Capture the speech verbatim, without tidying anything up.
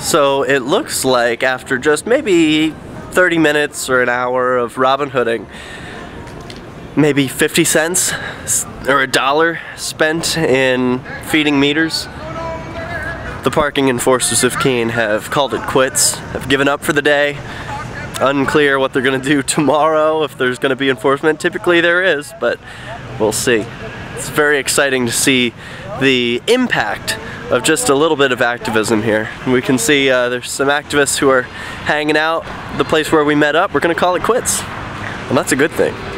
So it looks like after just maybe thirty minutes or an hour of Robin Hooding, maybe fifty cents or a dollar spent in feeding meters, the parking enforcers of Keene have called it quits, have given up for the day. Unclear what they're going to do tomorrow, if there's going to be enforcement. Typically there is, but we'll see. It's very exciting to see the impact of just a little bit of activism here. We can see uh, there's some activists who are hanging out the place where we met up. We're going to call it quits, and that's a good thing.